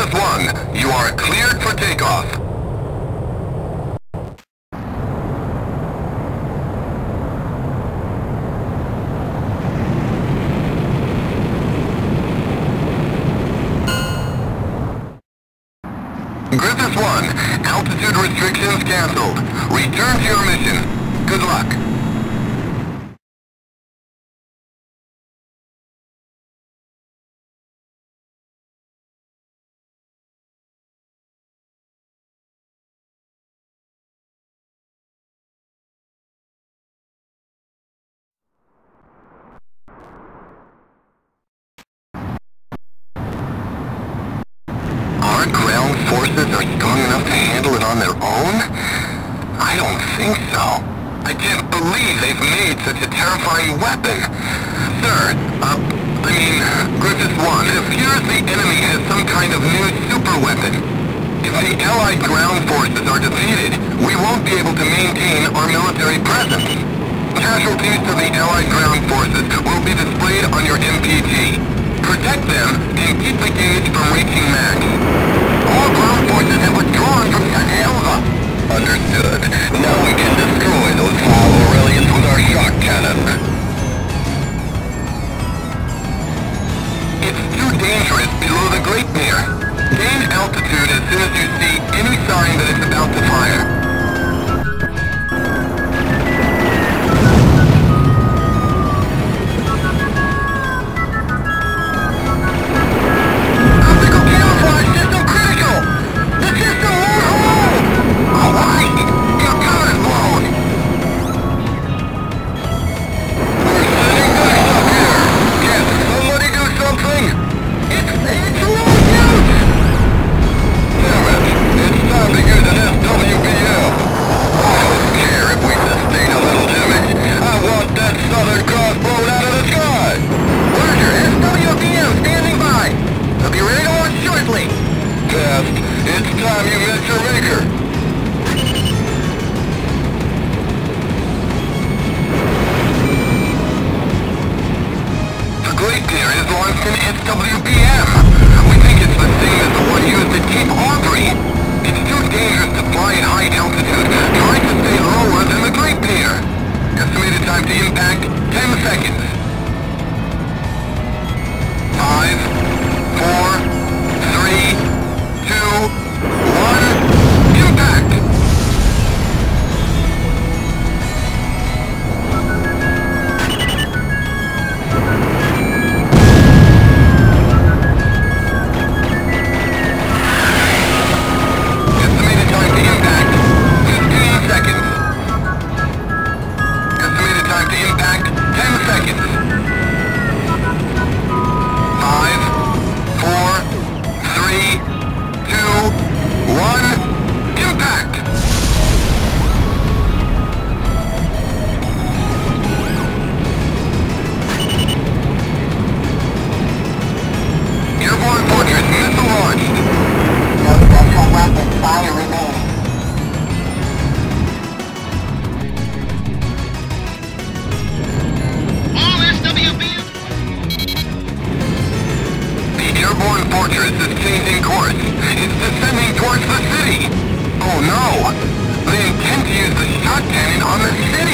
Griffith 1, you are cleared for takeoff. Griffith 1, altitude restrictions canceled. Return to your mission. Good luck. Our ground forces are strong enough to handle it on their own? I don't think so. I can't believe they've made such a terrifying weapon. Sir, Griffith 1, it appears the enemy has some kind of new super weapon. If the Allied ground forces are defeated, we won't be able to maintain our military presence. Casualties to the Allied ground forces will be displayed on your MPG. Protect them and keep the gauge from reaching max. All ground forces have withdrawn from St. Elva. Understood. Now we can destroy those small Aurelians with our shock cannon. It's too dangerous below the Great Mare. Gain altitude as soon as you see any sign that it's about to fire.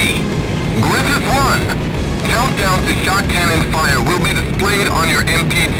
Countdown to shot cannon fire will be displayed on your MPG.